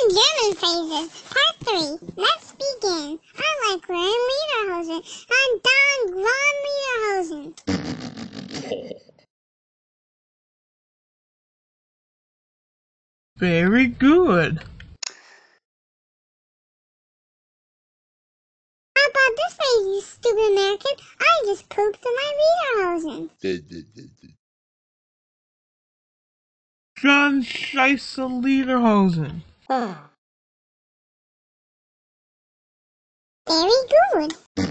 Learning German phrases, part 3. Let's begin. I like wearing lederhosen. I'm Don Von Lederhosen. Very good. How about this phrase, you stupid American? I just pooped in my lederhosen. John Scheisse Lederhosen. Very good.